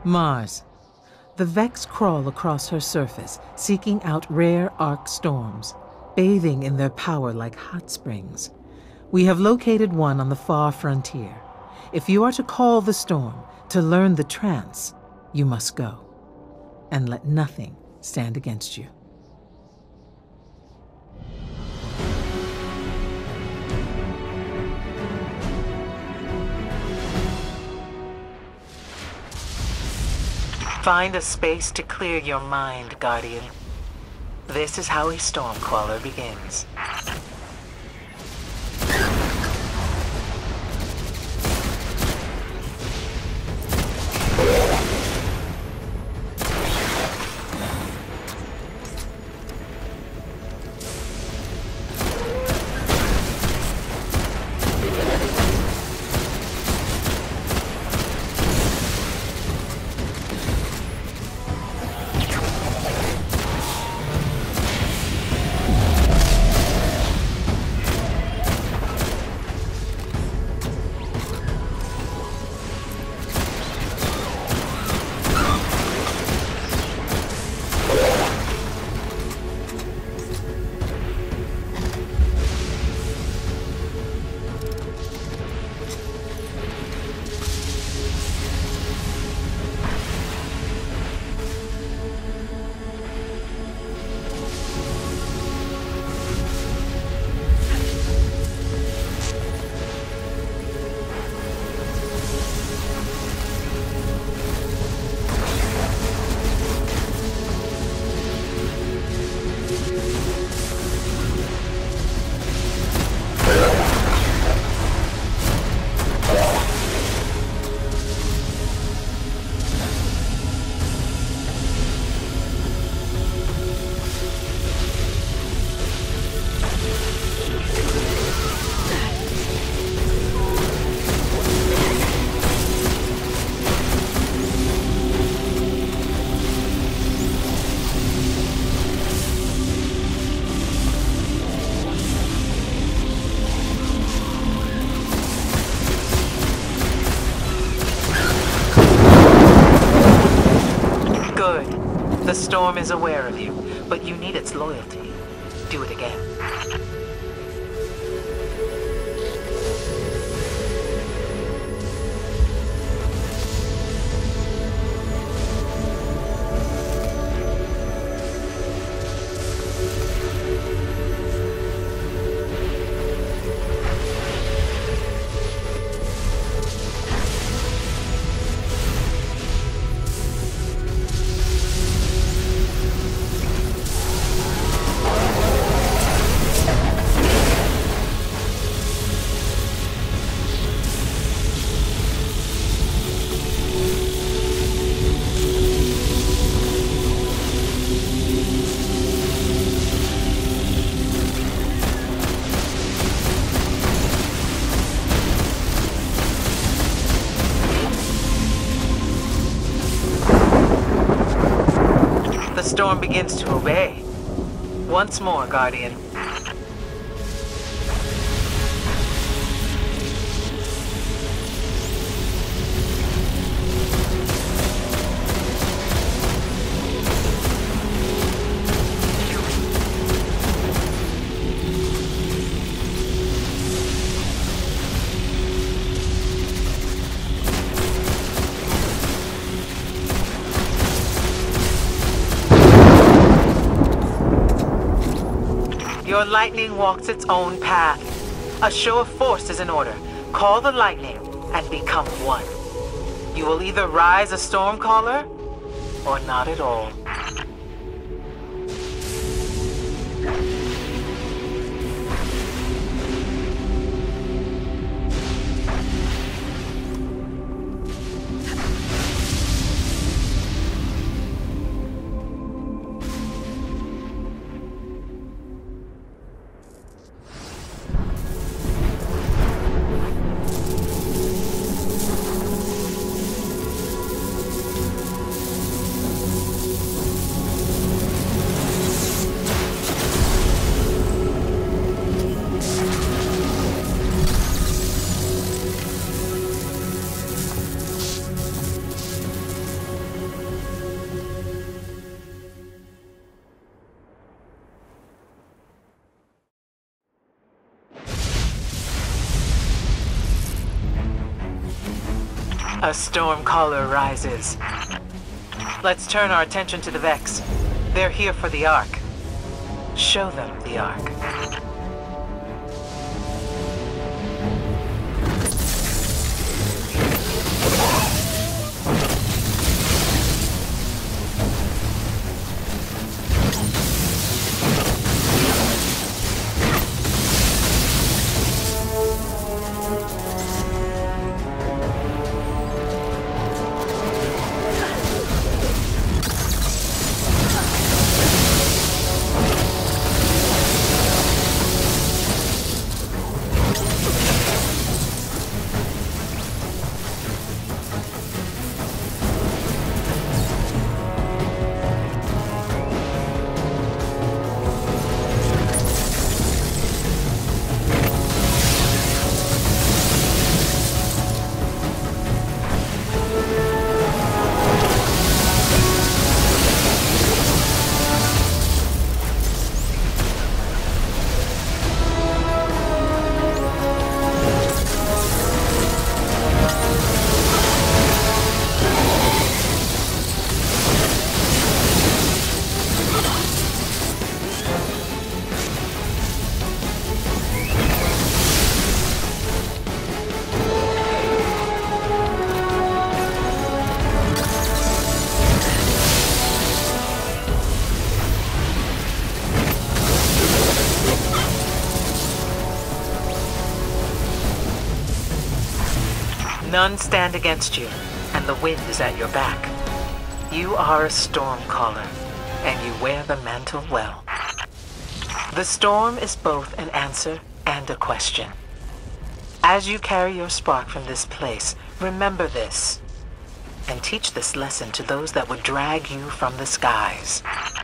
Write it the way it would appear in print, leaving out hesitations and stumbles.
Mars. The Vex crawl across her surface, seeking out rare arc storms, bathing in their power like hot springs. We have located one on the far frontier. If you are to call the storm, to learn the trance, you must go. And let nothing stand against you. Find a space to clear your mind, Guardian. This is how a Stormcaller begins. The storm is aware of you, but you need its loyalty. Do it again. The storm begins to obey. Once more, Guardian. Your lightning walks its own path. A show of force is in order. Call the lightning and become one. You will either rise a Stormcaller or not at all. A Stormcaller rises. Let's turn our attention to the Vex. They're here for the Ark. Show them the Ark. None stand against you, and the wind is at your back. You are a Stormcaller, and you wear the mantle well. The storm is both an answer and a question. As you carry your spark from this place, remember this, and teach this lesson to those that would drag you from the skies.